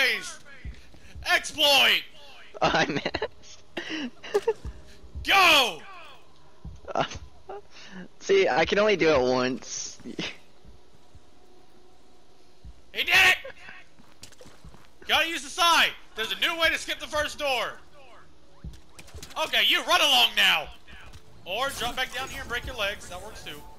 Firebase! Exploit! I missed. Go! See, I can only do it once. He did it! Gotta use the side. There's a new way to skip the first door. Okay, you run along now. Or drop back down here and break your legs. That works too.